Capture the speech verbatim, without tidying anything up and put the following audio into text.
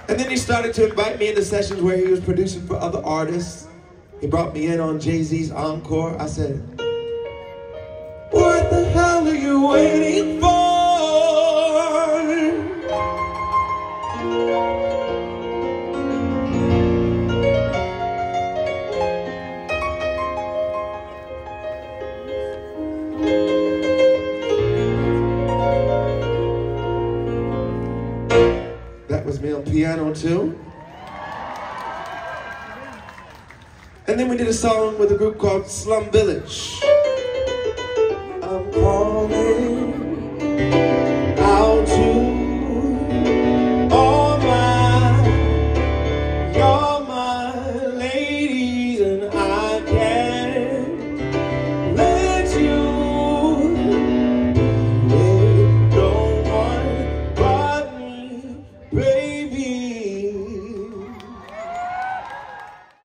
And then he started to invite me into sessions where he was producing for other artists. He brought me in on Jay-Z's Encore. I said, what the hell are you waiting for? That was me on piano too. And then we did a song with a group called Slum Village. I'm calling out to all my, you're my ladies, and I can't let you let no one but me, baby.